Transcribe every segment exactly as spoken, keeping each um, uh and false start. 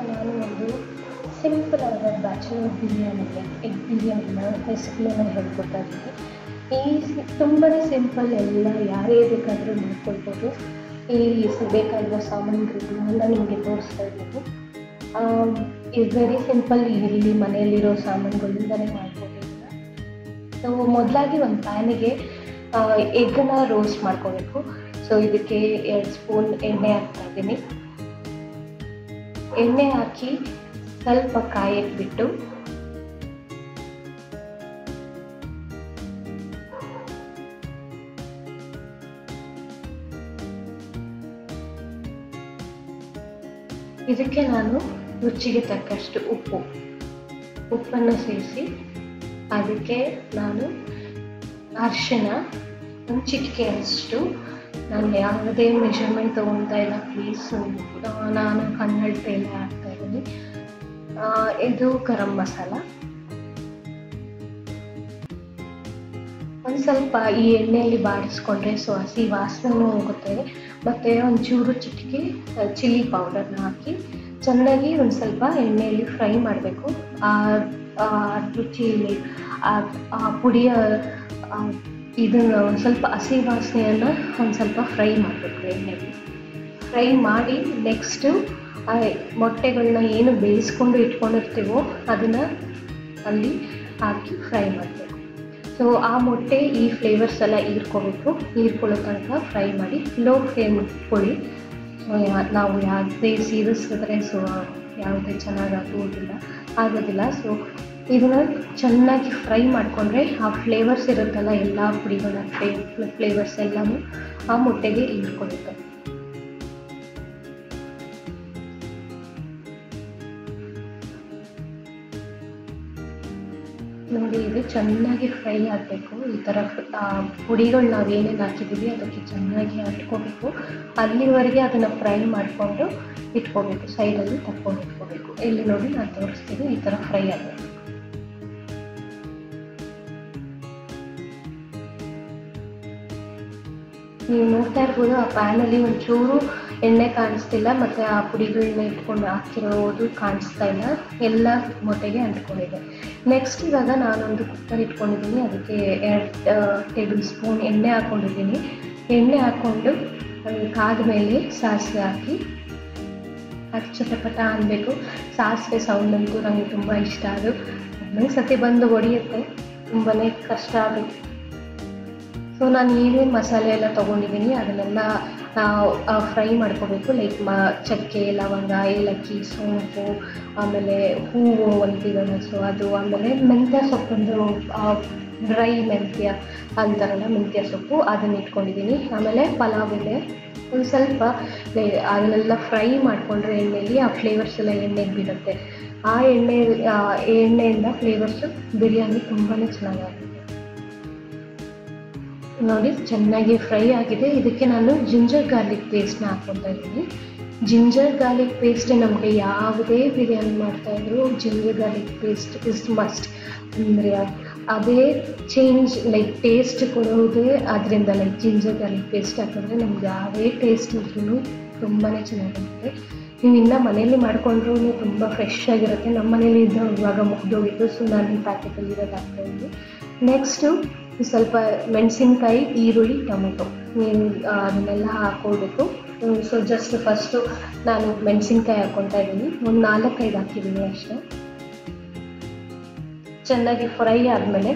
ನಾನು ಒಂದು ಸಿಂಪಲ್ ಆದ ಬ್ಯಾಚುಲರ್ ಬಿರಿಯಾನಿಗೆ ಎಗ್ ಬಿರಿಯಾನಿನ ರೆಸಿಪಿಯನ್ನು ಹೇಳ್ಕೊಡ್ತಾ ಇದ್ದೀನಿ. ಈ ತುಂಬಾ ಸಿಂಪಲ್, ಎಲ್ಲ ಯಾರೇ ಬೇಕಾದರೂ ಮಾಡ್ಕೊಳ್ಬೋದು. ಈ ಬೇಕಾಗಿರೋ ಸಾಮಗ್ರಿಗಳು ಎಲ್ಲ ನಿಮಗೆ ತೋರಿಸ್ತಾ ಇದ್ದೀನಿ. ಇದು ವೆರಿ ಸಿಂಪಲ್, ಇಲ್ಲಿ ಮನೆಯಲ್ಲಿರೋ ಸಾಮಾನುಗಳಿಂದಲೇ ಮಾಡ್ಬೋದು. ಸೊ ಮೊದಲಾಗಿ ಒಂದು ಪ್ಯಾನಿಗೆ ಎಗ್ಗನ್ನು ರೋಸ್ಟ್ ಮಾಡ್ಕೋಬೇಕು. ಸೊ ಇದಕ್ಕೆ ಎರಡು ಸ್ಪೂನ್ ಎಣ್ಣೆ ಹಾಕ್ತಾ ಇದ್ದೀನಿ. ಎಣ್ಣೆ ಹಾಕಿ ಸ್ವಲ್ಪ ಕಾಯಕ್ಕೆ ಬಿಟ್ಟು ಇದಕ್ಕೆ ನಾನು ರುಚಿಗೆ ತಕ್ಕಷ್ಟು ಉಪ್ಪು ಉಪ್ಪನ್ನು ಸೇರಿಸಿ ಅದಕ್ಕೆ ನಾನು ಅರಿಶಿನ ಒಂದು ಚಿಟಿಕೆ ಅಷ್ಟು, ನಾನು ಯಾವುದೇ ಮೆಷರ್ಮೆಂಟ್ ತೊಗೊಳ್ತಾ ಇಲ್ಲ ಪ್ಲೀಸ್, ನಾನು ಕಣ್ಣಳ್ತೆಲ್ಲ ಹಾಕ್ತಾ ಇದ್ದೀನಿ. ಇದು ಗರಂ ಮಸಾಲ ಒಂದು ಸ್ವಲ್ಪ ಈ ಎಣ್ಣೆಯಲ್ಲಿ ಬಾಡಿಸ್ಕೊಂಡ್ರೆ ಸೊ ಹಸಿ ವಾಸನೆ ಹೋಗುತ್ತೆ. ಮತ್ತು ಒಂಚೂರು ಚಿಟಿಕೆ ಚಿಲ್ಲಿ ಪೌಡರ್ನ ಹಾಕಿ ಚೆನ್ನಾಗಿ ಒಂದು ಸ್ವಲ್ಪ ಎಣ್ಣೆಯಲ್ಲಿ ಫ್ರೈ ಮಾಡಬೇಕು. ಆ ರುಚಿಯಲ್ಲಿ ಆ ಪುಡಿಯ ಇದನ್ನು ಒಂದು ಸ್ವಲ್ಪ ಹಸಿ ವಾಸನೆಯನ್ನು ಒಂದು ಸ್ವಲ್ಪ ಫ್ರೈ ಮಾಡಬೇಕು. ಎಣ್ಣೆಯಲ್ಲಿ ಫ್ರೈ ಮಾಡಿ ನೆಕ್ಸ್ಟು ಆ ಮೊಟ್ಟೆಗಳನ್ನ ಏನು ಬೇಯಿಸ್ಕೊಂಡು ಇಟ್ಕೊಂಡಿರ್ತೀವೋ ಅದನ್ನು ಅಲ್ಲಿ ಹಾಕಿ ಫ್ರೈ ಮಾಡಬೇಕು. ಸೊ ಆ ಮೊಟ್ಟೆ ಈ ಫ್ಲೇವರ್ಸ್ ಎಲ್ಲ ಹೀರ್ಕೋಬೇಕು. ಹೀರ್ಕೊಳ್ಳೋ ತನಕ ಫ್ರೈ ಮಾಡಿ ಲೋ ಫ್ಲೇಮ್ ಕೊಡಿ. ಸೊ ನಾವು ಯಾವುದೇ ಸೀರಿಸಿದ್ರೆ ಸೊ ಯಾವುದೇ ಚೆನ್ನಾಗಿ ಆಗೋದಿಲ್ಲ ಆಗೋದಿಲ್ಲ ಸೊ ಇದನ್ನು ಚೆನ್ನಾಗಿ ಫ್ರೈ ಮಾಡಿಕೊಂಡ್ರೆ ಆ ಫ್ಲೇವರ್ಸ್ ಇರುತ್ತಲ್ಲ, ಎಲ್ಲ ಪುಡಿಗಳ ಫ್ಲೇ ಫ್ಲೇವರ್ಸ್ ಎಲ್ಲನೂ ಆ ಮೊಟ್ಟೆಗೆ ಹೀರ್ಕೊಳ್ಳುತ್ತೆ. ನೋಡಿ, ಇದು ಚೆನ್ನಾಗಿ ಫ್ರೈ ಆಗಬೇಕು. ಈ ಥರ ಪುಡಿಗಳು ನಾವು ಏನೇನು ಹಾಕಿದ್ದೀವಿ ಅದಕ್ಕೆ ಚೆನ್ನಾಗಿ ಹಟ್ಕೋಬೇಕು. ಅಲ್ಲಿವರೆಗೆ ಅದನ್ನು ಫ್ರೈ ಮಾಡಿಕೊಂಡು ಇಟ್ಕೋಬೇಕು, ಸೈಡಲ್ಲಿ ತಕ್ಕೊಂಡು ಇಟ್ಕೋಬೇಕು. ಇಲ್ಲಿ ನೋಡಿ ನಾನು ತೋರಿಸ್ತೀನಿ, ಈ ಥರ ಫ್ರೈ ಆಗಬೇಕು. ನೀವು ನೋಡ್ತಾ ಇರ್ಬೋದು ಆ ಪ್ಯಾನಲ್ಲಿ ಒಂಚೂರು ಎಣ್ಣೆ ಕಾಣಿಸ್ತಿಲ್ಲ, ಮತ್ತು ಆ ಪುಡಿಗಳನ್ನ ಇಟ್ಕೊಂಡು ಹಾಕಿರೋದು ಕಾಣಿಸ್ತಾ ಇಲ್ಲ, ಎಲ್ಲ ಮೊಟ್ಟೆಗೆ ಅಂಟ್ಕೊಂಡಿದೆ. ನೆಕ್ಸ್ಟ್ ಇವಾಗ ನಾನೊಂದು ಕುಕ್ಕರ್ ಇಟ್ಕೊಂಡಿದ್ದೀನಿ. ಅದಕ್ಕೆ ಎರಡು ಟೇಬಲ್ ಸ್ಪೂನ್ ಎಣ್ಣೆ ಹಾಕ್ಕೊಂಡಿದ್ದೀನಿ. ಎಣ್ಣೆ ಹಾಕ್ಕೊಂಡು ಅದು ಕಾದ್ಮೇಲೆ ಸಾಸಿವೆ ಹಾಕಿ ಅದು ಚಟಪಟ ಅನ್ನಬೇಕು. ಸಾಸಿವೆ ಸೌಂಡ್ ಅಂತೂ ನನಗೆ ತುಂಬ ಇಷ್ಟ. ಅದು ಒಂದೊಂದು ಸತಿ ಬಂದು ಹೊಡೆಯುತ್ತೆ, ತುಂಬಾ ಕಷ್ಟ ಆಗುತ್ತೆ. ಸೊ ನಾನು ಏನೇನು ಮಸಾಲೆ ಎಲ್ಲ ತೊಗೊಂಡಿದ್ದೀನಿ ಅದನ್ನೆಲ್ಲ ಫ್ರೈ ಮಾಡ್ಕೋಬೇಕು. ಲೈಕ್ ಮ ಚಕ್ಕೆ, ಲವಂಗ, ಏಲಕ್ಕಿ, ಸೋಂಪು, ಆಮೇಲೆ ಹೂವು ಅಂತೀವಲ್ಲ ಸೊ ಅದು, ಆಮೇಲೆ ಮೆಂತ್ಯ ಸೊಪ್ಪೊಂದು ಡ್ರೈ ಮೆಂತ್ಯ ಅಂತಾರಲ್ಲ ಮೆಂತ್ಯ ಸೊಪ್ಪು, ಅದನ್ನ ಇಟ್ಕೊಂಡಿದ್ದೀನಿ. ಆಮೇಲೆ ಪಲಾವ್ ಎಲೆ ಒಂದು ಸ್ವಲ್ಪ ಅದನ್ನೆಲ್ಲ ಫ್ರೈ ಮಾಡಿಕೊಂಡ್ರೆ ಎಣ್ಣೆಯಲ್ಲಿ ಆ ಫ್ಲೇವರ್ಸ್ ಎಲ್ಲ ಎಣ್ಣೆಗೆ ಬಿಡುತ್ತೆ. ಆ ಎಣ್ಣೆ ಎಣ್ಣೆಯಿಂದ ಫ್ಲೇವರ್ಸು ಬಿರಿಯಾನಿ ತುಂಬಾ ಚೆನ್ನಾಗಾಗುತ್ತೆ. ನೋಡಿ, ಚೆನ್ನಾಗಿ ಫ್ರೈ ಆಗಿದೆ. ಇದಕ್ಕೆ ನಾನು ಜಿಂಜರ್ ಗಾರ್ಲಿಕ್ ಪೇಸ್ಟ್ನ ಹಾಕ್ಕೊತಾ ಇದ್ದೀನಿ. ಜಿಂಜರ್ ಗಾರ್ಲಿಕ್ ಪೇಸ್ಟ್ ನಮಗೆ ಯಾವುದೇ ಬಿರಿಯಾನಿ ಮಾಡ್ತಾಯಿದ್ರು ginger garlic paste is must. ಅಂದರೆ ಅದೇ ಚೇಂಜ್ ಲೈಕ್ ಟೇಸ್ಟ್ ಕೊಡೋದೇ ಅದರಿಂದ. ಲೈಕ್ ಜಿಂಜರ್ ಗಾರ್ಲಿಕ್ ಪೇಸ್ಟ್ ಹಾಕಿದ್ರೆ ನಮ್ಗೆ ಯಾವುದೇ ಟೇಸ್ಟ್ ಇದ್ರೂ ತುಂಬಾ ಚೆನ್ನಾಗಿರುತ್ತೆ. ನೀವು ಇನ್ನೂ ಮನೇಲಿ ಮಾಡಿಕೊಂಡ್ರೂ ತುಂಬ ಫ್ರೆಶ್ ಆಗಿರುತ್ತೆ. ನಮ್ಮ ಮನೇಲಿ ಇದ್ದ ಇವಾಗ ಮುಗ್ದೋಗಿತ್ತು, ಸೊ ನಾನು ಪ್ಯಾಕೆಟಲ್ಲಿ ಇರೋದು ಹಾಕ್ತಾಯಿದ್ವಿ. ನೆಕ್ಸ್ಟು ಸ್ವಲ್ಪ ಮೆಣಸಿನ್ಕಾಯಿ, ಈರುಳ್ಳಿ, ಟೊಮೆಟೊ ನೀವು ಅದನ್ನೆಲ್ಲ ಹಾಕ್ಕೊಳ್ಬೇಕು. ಸೊ ಜಸ್ಟ್ ಫಸ್ಟು ನಾನು ಮೆಣಸಿನ್ಕಾಯಿ ಹಾಕ್ಕೊತಾ ಇದ್ದೀನಿ. ಒಂದು ನಾಲ್ಕೈದು ಹಾಕಿದ್ದೀನಿ ಅಷ್ಟೇ. ಚೆನ್ನಾಗಿ ಫ್ರೈ ಆದಮೇಲೆ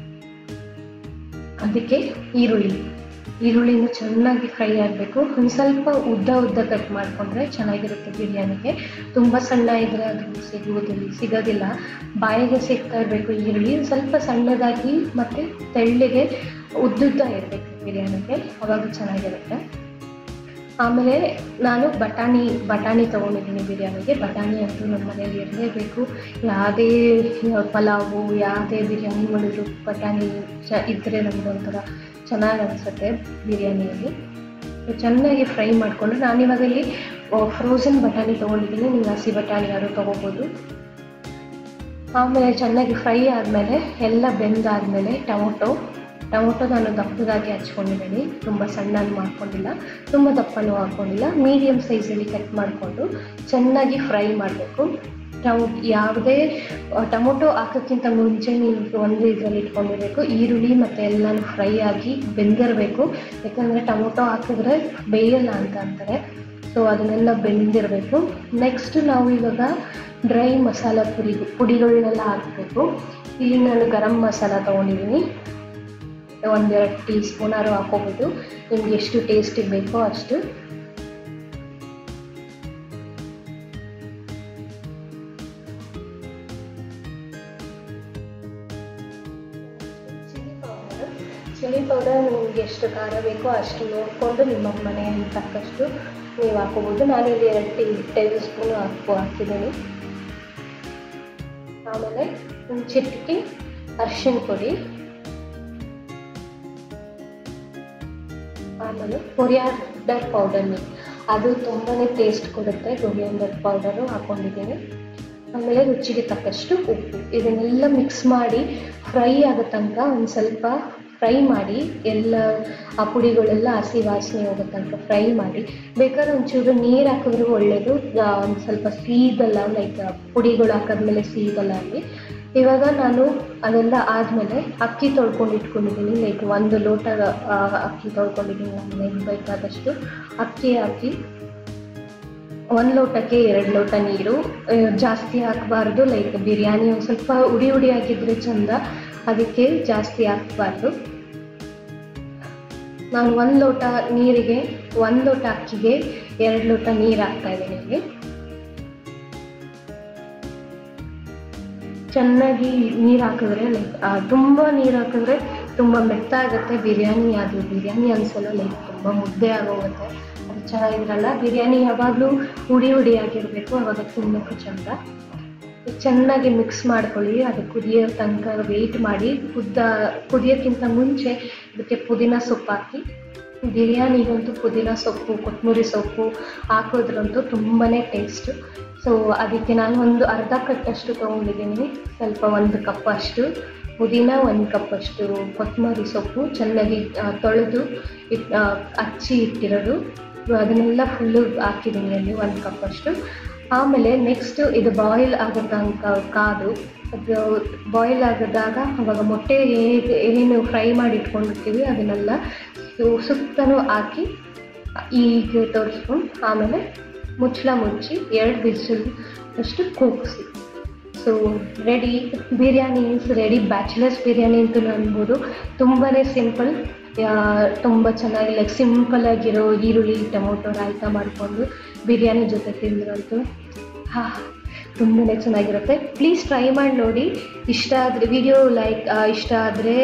ಅದಕ್ಕೆ ಈರುಳ್ಳಿ ಈರುಳ್ಳಿನ ಚೆನ್ನಾಗಿ ಫ್ರೈ ಆಗಬೇಕು. ಒಂದು ಸ್ವಲ್ಪ ಉದ್ದ ಉದ್ದ ಕಟ್ ಮಾಡಿಕೊಂಡ್ರೆ ಚೆನ್ನಾಗಿರುತ್ತೆ ಬಿರಿಯಾನಿಗೆ. ತುಂಬ ಸಣ್ಣ ಇದ್ದರೆ ಅದು ಸಿಗುವುದಿಲ್ಲ ಸಿಗೋದಿಲ್ಲ ಬಾಯಿಗೆ ಸಿಗ್ತಾ ಇರಬೇಕು ಈರುಳ್ಳಿ. ಸ್ವಲ್ಪ ಸಣ್ಣದಾಗಿ ಮತ್ತು ತೆಳ್ಳಗೆ ಉದ್ದುದ್ದ ಇರಬೇಕು ಬಿರಿಯಾನಿಗೆ, ಅವಾಗ ಚೆನ್ನಾಗಿರುತ್ತೆ. ಆಮೇಲೆ ನಾನು ಬಟಾಣಿ ಬಟಾಣಿ ತೊಗೊಂಡಿದ್ದೀನಿ ಬಿರಿಯಾನಿಗೆ. ಬಟಾಣಿ ಅಂತೂ ನಮ್ಮ ಮನೆಯಲ್ಲಿ ಇರಲೇಬೇಕು. ಯಾವುದೇ ಪಲಾವು ಯಾವುದೇ ಬಿರಿಯಾನಿ ಮಾಡಿದ್ರು ಬಟಾಣಿ ಚ ಇದ್ದರೆ ನಮಗೊಂಥರ ಚೆನ್ನಾಗಿ ಅನಿಸುತ್ತೆ ಬಿರಿಯಾನಿಯಲ್ಲಿ. ಚೆನ್ನಾಗಿ ಫ್ರೈ ಮಾಡಿಕೊಂಡು ನಾನಿವಾಗ ಇಲ್ಲಿ ಫ್ರೋಝನ್ ಬಟಾಣಿ ತೊಗೊಂಡಿದ್ದೀನಿ. ನೀವು ಹಸಿ ಬಟಾಣಿ ಯಾರು ತೊಗೋಬೋದು. ಆಮೇಲೆ ಚೆನ್ನಾಗಿ ಫ್ರೈ ಆದಮೇಲೆ ಎಲ್ಲ ಬೆಂದಾದಮೇಲೆ ಟೊಮೊಟೊ ಟೊಮೊಟೊ ನಾನು ದಪ್ಪದಾಗಿ ಹಚ್ಕೊಂಡಿದ್ದೀನಿ, ತುಂಬ ಸಣ್ಣಗೆ ಮಾಡ್ಕೊಂಡಿಲ್ಲ, ತುಂಬ ದಪ್ಪನೂ ಹಾಕ್ಕೊಂಡಿಲ್ಲ, ಮೀಡಿಯಮ್ ಸೈಜಲ್ಲಿ ಕಟ್ ಮಾಡಿಕೊಂಡು ಚೆನ್ನಾಗಿ ಫ್ರೈ ಮಾಡಬೇಕು. ಟಮೊ ಯಾವುದೇ ಟೊಮೊಟೊ ಹಾಕೋಕ್ಕಿಂತ ಮುಂಚೆ ನೀವು ಒಂದು ಇದರಲ್ಲಿ ಇಟ್ಕೊಂಡಿರಬೇಕು, ಈರುಳ್ಳಿ ಮತ್ತು ಎಲ್ಲನೂ ಫ್ರೈ ಆಗಿ ಬೆಂದಿರಬೇಕು. ಯಾಕಂದರೆ ಟೊಮೊಟೊ ಹಾಕಿದ್ರೆ ಬೇಯಲ್ಲ ಅಂತ ಅಂತಾರೆ, ಸೊ ಅದನ್ನೆಲ್ಲ ಬೆಂದಿರಬೇಕು. ನೆಕ್ಸ್ಟ್ ನಾವು ಇವಾಗ ಡ್ರೈ ಮಸಾಲ ಪುಡಿ ಪುಡಿಗಳನ್ನೆಲ್ಲ ಹಾಕಬೇಕು. ಇಲ್ಲಿ ನಾನು ಗರಂ ಮಸಾಲ ತೊಗೊಂಡಿದ್ದೀನಿ, ಒಂದೆರಡು ಟೀ ಸ್ಪೂನಾರು ಹಾಕೋಬೋದು, ನಿಮ್ಗೆ ಎಷ್ಟು ಟೇಸ್ಟಿಗೆ ಬೇಕೋ ಅಷ್ಟು. ಚಿಲ್ಲಿ ಪೌಡರ್ ಚಿಲ್ಲಿ ಪೌಡರ್ ನಿಮ್ಗೆ ಎಷ್ಟು ಖಾರ ಬೇಕೋ ಅಷ್ಟು ನೋಡಿಕೊಂಡು ನಿಮ್ಮ ಮನೆಯಲ್ಲಿ ತಕ್ಕಷ್ಟು ನೀವು ಹಾಕೋಬೋದು. ನಾನಿಲ್ಲಿ ಎರಡು ಟೀ ಟೇಬಲ್ ಸ್ಪೂನು ಹಾಕೋ ಹಾಕಿದ್ದೀನಿ. ಆಮೇಲೆ ಒಂದು ಚಿಟಿಕೆ ಅರಿಶಿನ ಪುಡಿ, ಆಮೇಲೆ ಕೊರಿಯಾಂಡರ್ ಪೌಡರ್, ಅದು ತುಂಬಾ ಟೇಸ್ಟ್ ಕೊಡುತ್ತೆ. ಕೊರಿಯಾಂಡರ್ ಪೌಡರು ಹಾಕ್ಕೊಂಡಿದ್ದೀನಿ. ಆಮೇಲೆ ರುಚಿಗೆ ತಕ್ಕಷ್ಟು ಉಪ್ಪು. ಇದನ್ನೆಲ್ಲ ಮಿಕ್ಸ್ ಮಾಡಿ ಫ್ರೈ ಆಗೋ ತನಕ ಒಂದು ಸ್ವಲ್ಪ ಫ್ರೈ ಮಾಡಿ, ಎಲ್ಲ ಆ ಪುಡಿಗಳೆಲ್ಲ ಹಸಿ ವಾಸನೆ ಹೋಗೋ ತನಕ ಫ್ರೈ ಮಾಡಿ. ಬೇಕಾದ್ರೆ ಒಂಚೂರು ನೀರು ಹಾಕಿದ್ರೂ ಒಳ್ಳೆಯದು, ಒಂದು ಸ್ವಲ್ಪ ಸೀಗಲ್ಲ, ಲೈಕ್ ಪುಡಿಗಳು ಹಾಕಿದ್ಮೇಲೆ ಸೀಗಲ್ಲ ಅಲ್ಲಿ. ಇವಾಗ ನಾನು ಅದೆಲ್ಲ ಆದಮೇಲೆ ಅಕ್ಕಿ ತೊಳ್ಕೊಂಡು ಇಟ್ಕೊಂಡಿದ್ದೀನಿ, ಲೈಕ್ ಒಂದು ಲೋಟ ಅಕ್ಕಿ ತೊಳ್ಕೊಂಡಿದ್ದೀನಿ. ನಾನು ಬೇಕಾದಷ್ಟು ಅಕ್ಕಿ ಹಾಕಿ, ಒಂದು ಲೋಟಕ್ಕೆ ಎರಡು ಲೋಟ ನೀರು, ಜಾಸ್ತಿ ಹಾಕಬಾರ್ದು. ಲೈಕ್ ಬಿರಿಯಾನಿ ಒಂದು ಸ್ವಲ್ಪ ಉಡಿ ಉಡಿ ಆಗಿದ್ರೆ ಚಂದ, ಅದಕ್ಕೆ ಜಾಸ್ತಿ ಹಾಕಬಾರ್ದು. ನಾನು ಒಂದು ಲೋಟ ನೀರಿಗೆ ಒಂದು ಲೋಟ ಅಕ್ಕಿಗೆ ಎರಡು ಲೋಟ ನೀರು ಹಾಕ್ತಾ ಇದ್ದೀನಿ. ಇಲ್ಲಿ ಚೆನ್ನಾಗಿ ನೀರು ಹಾಕಿದ್ರೆ, ಲೈಕ್ ತುಂಬ ನೀರು ಹಾಕಿದ್ರೆ ತುಂಬ ಮೆತ್ತ ಆಗುತ್ತೆ ಬಿರಿಯಾನಿ, ಅದು ಬಿರಿಯಾನಿ ಅನಿಸಲ್ಲ, ಲೈಕ್ ತುಂಬ ಮುದ್ದೆ ಆಗೋಗುತ್ತೆ, ಅದು ಚೆನ್ನಾಗಿರಲ್ಲ. ಬಿರಿಯಾನಿ ಯಾವಾಗಲೂ ಹುಡಿ ಹುಡಿ ಆಗಿರಬೇಕು, ಆವಾಗ ತಿನ್ನೋಕ್ಕೂ ಚಂದ. ಚೆನ್ನಾಗಿ ಮಿಕ್ಸ್ ಮಾಡ್ಕೊಳ್ಳಿ. ಅದು ಕುದಿಯೋ ತನಕ ವೆಯ್ಟ್ ಮಾಡಿ. ಕುದ್ದ ಕುದಿಯೋಕ್ಕಿಂತ ಮುಂಚೆ ಇದಕ್ಕೆ ಪುದೀನ ಸೊಪ್ಪು ಹಾಕಿ. ಬಿರಿಯಾನಿಗಂತೂ ಪುದೀನ ಸೊಪ್ಪು, ಕೊತ್ತಂಬರಿ ಸೊಪ್ಪು ಹಾಕೋದ್ರಂತೂ ತುಂಬಾ ಟೇಸ್ಟು. ಸೊ ಅದಕ್ಕೆ ನಾನು ಒಂದು ಅರ್ಧ ಕಟ್ಟಷ್ಟು ತೊಗೊಂಡಿದ್ದೀನಿ, ಸ್ವಲ್ಪ ಒಂದು ಕಪ್ ಅಷ್ಟು ಪುದೀನ, ಒಂದು ಕಪ್ಪಷ್ಟು ಕೊತ್ತಂಬರಿ ಸೊಪ್ಪು ಚೆನ್ನಾಗಿ ತೊಳೆದು ಇಟ್ ಹಚ್ಚಿ ಇಟ್ಟಿರೋದು, ಅದನ್ನೆಲ್ಲ ಫುಲ್ಲು ಹಾಕಿದ್ದೀನಿ ಅಲ್ಲಿ ಒಂದು ಕಪ್ಪಷ್ಟು. ಆಮೇಲೆ ನೆಕ್ಸ್ಟು ಇದು ಬಾಯ್ಲ್ ಆಗೋ ತನಕ ಕಾದು, ಅದು ಬಾಯ್ಲ್ ಆಗಿದಾಗ ಅವಾಗ ಮೊಟ್ಟೆ ಹೇಗೆ ಏನು ಫ್ರೈ ಮಾಡಿ ಇಟ್ಕೊಂಡಿರ್ತೀವಿ ಅದನ್ನೆಲ್ಲ ಸುತ್ತಲೂ ಹಾಕಿ ಈಗ ತೋರಿಸ್ಕೊಂಡು, ಆಮೇಲೆ ಮುಚ್ಚಳ ಮುಚ್ಚಿ ಎರಡು ವಿಸಿಲ್ ಅಷ್ಟು ಕೂಗಿಸಿ. So ready, biryani is ready. Bachelors biryani ಅಂತೂ ಅನ್ಬೋದು. ತುಂಬಾ ಸಿಂಪಲ್, ತುಂಬ ಚೆನ್ನಾಗಿ ಲೈಕ್ ಸಿಂಪಲ್ಲಾಗಿರೋ ಈರುಳ್ಳಿ ಟೊಮೊಟೊ ರಾಯ್ತ ಮಾಡಿಕೊಂಡು ಬಿರಿಯಾನಿ ಜೊತೆ ತಿಂದ್ರಂತೂ ಹಾ ತುಂಬಾ ಚೆನ್ನಾಗಿರುತ್ತೆ. ಪ್ಲೀಸ್ ಟ್ರೈ ಮಾಡಿ ನೋಡಿ. ಇಷ್ಟ ಆದರೆ ವಿಡಿಯೋ ಲೈಕ್ ಇಷ್ಟ ಆದರೆ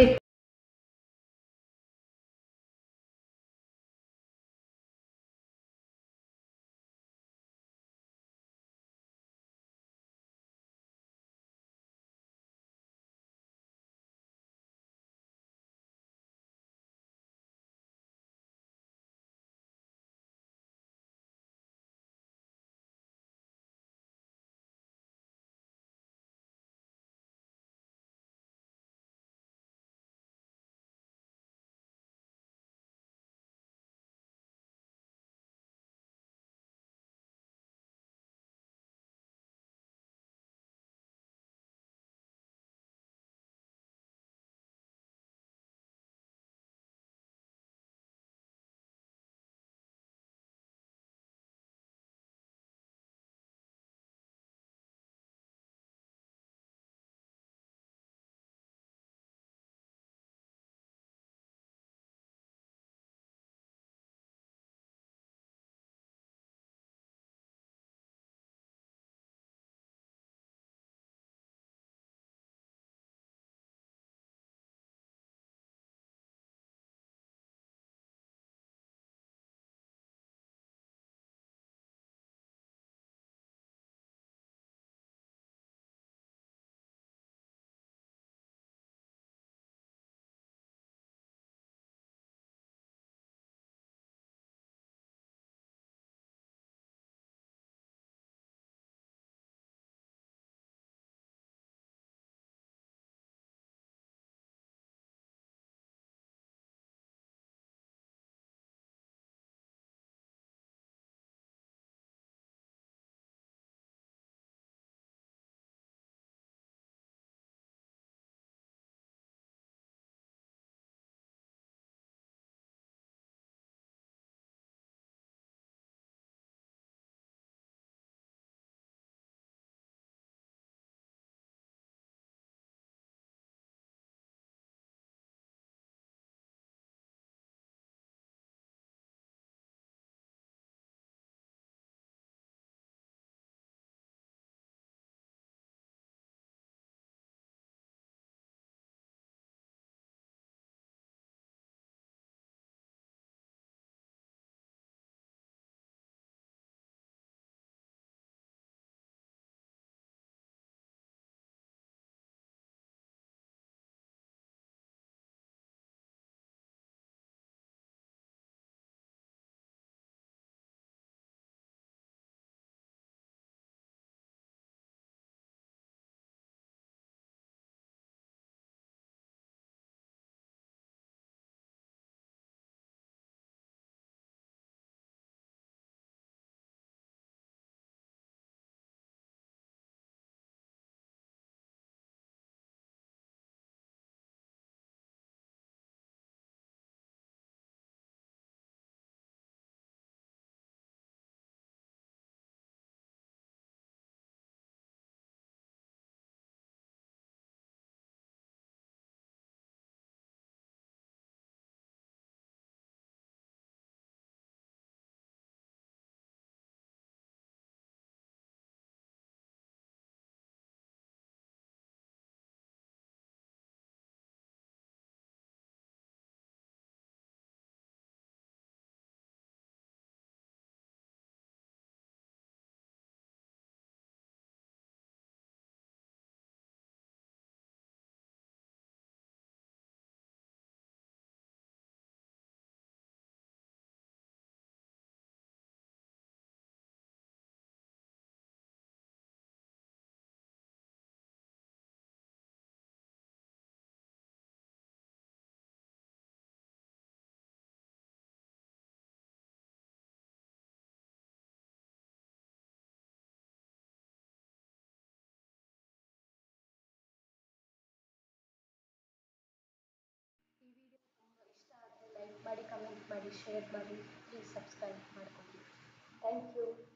ಮಾಡಿ, ಶೇರ್ ಮಾಡಿ, ಪ್ಲೀಸ್ ಸಬ್ಸ್ಕ್ರೈಬ್ ಮಾಡ್ಕೊಳ್ಳಿ. Thank you.